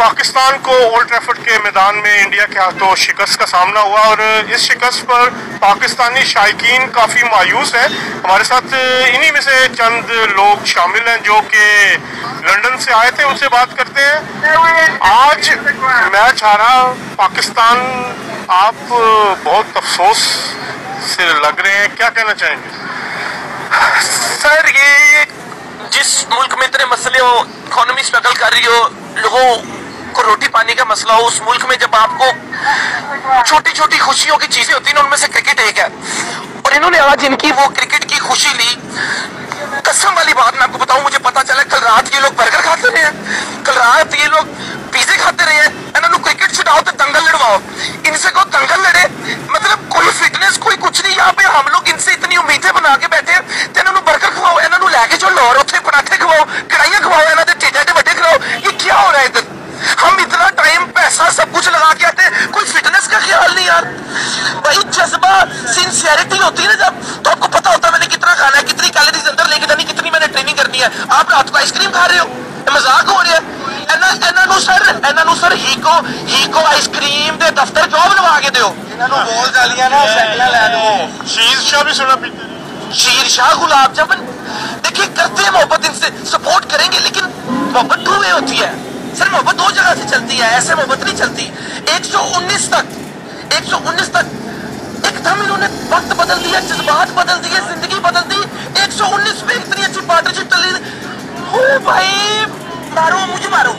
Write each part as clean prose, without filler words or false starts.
पाकिस्तान को old Trafford के मैदान में इंडिया के हाथों शिकस्त का सामना हुआ और इस शिकस्त पर पाकिस्तानी शायकीन काफ़ी मायूस हैं। हमारे साथ इन्हीं में से चंद लोग शामिल हैं जो कि लंदन से आए थे, उनसे बात करते हैं। आज मैच हारा पाकिस्तान, आप बहुत अफसोस से लग रहे हैं, क्या कहना चाहेंगे? सर, ये जिस मुल्क में इतने मसले हो, इकोनॉमी स्ट्रगल कर रही हो, लोगों को रोटी पानी का मसला हो, उस मुल्क में जब आपको छोटी छोटी खुशियों की चीजें होती हैं, उनमें से क्रिकेट एक है। और इन्होंने आज इनकी वो क्रिकेट की खुशी ली। कसम वाली बात मैं आपको बताऊं, मुझे पता चला कल रात ये लोग बर्गर खाते रहे हैं, कल रात ये लोग पिज्जे खाते रहे हैं। इन्होंने क्रिकेट छुड़ाओ तो दंगल लड़वाओ, इनसे को दंगल लड़े, मतलब कोई फिटनेस कोई कुछ नहीं। यहाँ पे हम लोग इनसे इतनी उम्मीदें बना के बैठे हैं, इन्होंने बर्गर खवाओ, इन्होंने लैके चलो लाहौर उत्थे पराठे खवाओ, कढ़ाइयां खवाओ, इन्होंने टेढ़े बड़े खिलाओ। ये क्या हो रहा है इधर? हम इतना टाइम पैसा सब कुछ लगा के आते हैं, कोई फिटनेस का ख्याल नहीं यार। भाई जज्बा सिंसियरिटी होती है ना जब, तो आपको पता होता है मैंने कितना खाना है, कितनी कैलोरीज अंदर लेके जानी, कितनी मैंने ट्रेनिंग करनी है। आप रात को आइसक्रीम खा रहे हो, मजाक हो रहा है। इन्हों सर हीको आइसक्रीम दे दफ्तर जॉब लगा के दो, बोल डालिया ना, लै दो। शीर शाह भी सुना पीते, शीर शाह, गुलाब जामुन। देखिए करते हैं मोहब्बत, इनसे सपोर्ट करेंगे, लेकिन मोहब्बत टू वे होती है सर। मोहब्बत दो जगह से चलती है, ऐसे मोहब्बत नहीं चलती। 119 तक एकदम इन्होंने वक्त बदल दिया, जज्बात बदल दिए, जिंदगी बदल दी। 119 पे इतनी अच्छी पार्टनरशिप चल रही। हो भाई, मारो मुझे, मारो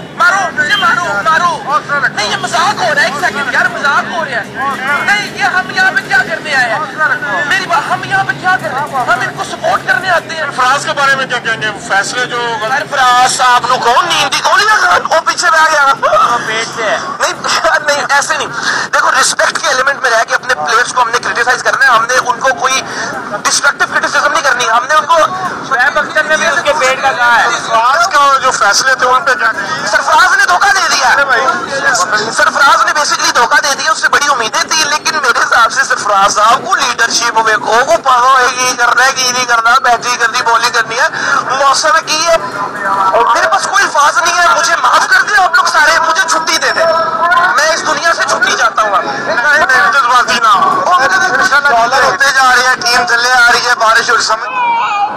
नहीं, ये मजाक हो रहा है। एक सेकंड यार, मजाक हो रहा है। नहीं, ये हम यहाँ पे क्या करने आए हैं? मेरी बात, हम यहाँ पे क्या कर रहे हैं? हम इनको सपोर्ट करने आते हैं। सरफराज के बारे में क्या कहेंगे? फैसले जो सरफराज साहब नु कौन नींद गोली वो पीछे रह गया नहीं, ऐसे नहीं। देखो, रिस्पेक्ट के एलिमेंट में रह के अपने प्लेयर्स को हमने क्रिटिसाइज करना है। हमने उनको कोई डिस्ट्रक्टिव क्रिटिसिज्म नहीं करनी। हमने उनको ने भी उसके पेट का कहा है। सरफराज का जो फैसले थे उन पे क्या कहेंगे? सरफराज ने धोखा दे दिया। सरफराज ने बेसिकली धोखा दे दिया। उससे बड़ी उम्मीदें थी, लेकिन मेरे हिसाब से सरफराज साहब को लीडरशिप को पागो है, ये करना है कि नहीं करना, बैटिंग करनी, बॉलिंग करनी है, मौसम की है। मेरे पास कोई अल्फाज नहीं है, मुझे माफ कर दे आप लोग सारे, मुझे छुट्टी दे दे, मैं इस दुनिया से छुट्टी चाहता हूँ। जज्बाती ना डॉलर होते जा रहे हैं, टीम चले आ रही है, बारिश और समय